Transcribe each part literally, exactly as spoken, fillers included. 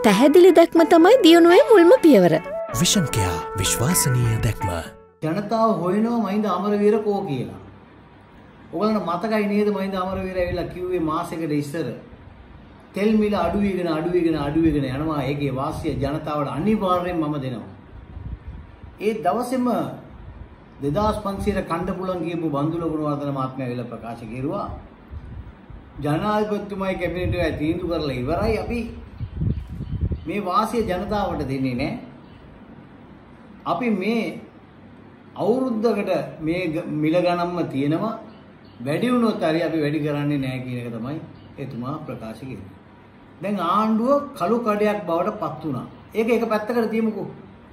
පැහැදිලි දැක්ම තමයි දියුණුවේ මුල්ම පියවර. විෂන් කෙයා විශ්වාසනීය දැක්ම. ජනතාව හොයනවා මහින්ද අමරවීර කෝ කියලා. ඔයගොල්ලන්ට මතකයි නේද මහින්ද අමරවීර ඇවිල්ලා කිව්වේ මාසෙකට ඉස්සර තෙල් මිල අඩු වෙගෙන අඩු වෙගෙන අඩු වෙගෙන යනවා. ඒකේ වාසිය ජනතාවට අනිවාර්යෙන් මම දෙනවා. ඒ දවසේම දෙදාස් පන්සියයට කණ්ඩ පුළුවන් කියපු බන්දුල ගුණවර්ධන මහත්මයා ඇවිල්ලා ප්‍රකාශ කෙරුවා. ජනාධිපතිතුමායි කැබිනට් එකයි තීන්දුව කරලා ඉවරයි. අපි මේ වාසිය ජනතාවට දෙන්නේ නැහැ. අපි මේ අවුරුද්දකට මේ මිල ගණන්ම තියෙනවා. වැඩි වුණොත් හරි අපි වැඩි කරන්නේ නැහැ කියන එක තමයි එතුමා ප්‍රකාශ කළේ. දැන් ආණ්ඩුව කළු කඩයක් බවට පත් වුණා. ඒක එක පැත්තකට තියමුකෝ.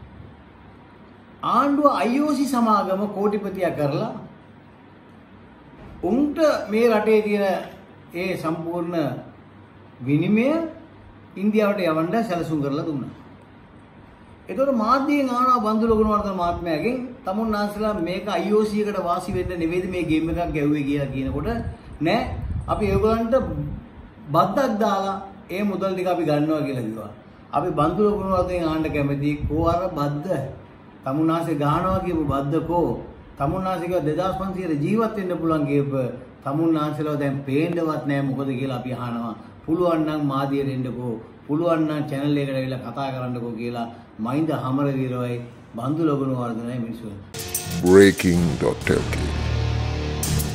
ආණ්ඩුව I O C සමාගම කෝටිපතිය කරලා උන්ට මේ රටේ තියෙන ඒ සම්පූර්ණ විනිමය ඉන්දියාවට යවන්න සැලසුම් කරලා දුන්නා. ඒතකොට මාධ්‍යයෙන් ආනවා බන්දුල ගුණවර්ධන මහත්මයාගෙන් තමුන්නාන්සලා මේක I O C එකට වාසි වෙන්න නෙවෙයිද මේ ගේම් එකක් ගැව්වේ කියලා කියනකොට නෑ අපි ඒගොල්ලන්ට බද්දක් දාලා ඒ මුදල් ටික අපි ගන්නවා කියලා කිව්වා. අපි බන්දුල ගුණවර්ධනෙන් ආන්න කැමති කෝ අර බද්ද තමුන්නාන්සේ ගහනවා කියපු බද්ද කෝ තමුන්නාන්සේ කිව්වා දෙදාස් පන්සියයට ජීවත් වෙන්න පුළුවන් කියප තමුන්නාන්සලා දැන් පේන්නවත් නෑ මොකද කියලා අපි අහනවා. පුළුවන් නම් මාධ්‍යයට එන්නකෝ පුළුවන් නම් channel එකකට ඇවිල්ලා කතා කරන්නකෝ කියලා මහින්ද අමරවීරවයි බන්දුල ගුණවර්ධනයි මිනිස්සු. breaking dot l k